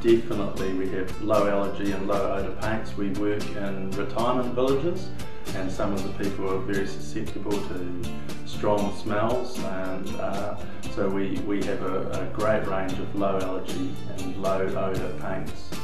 definitely we have low allergy and low odour paints. We work in retirement villages, and some of the people are very susceptible to strong smells, and so we have a great range of low allergy and low odour paints.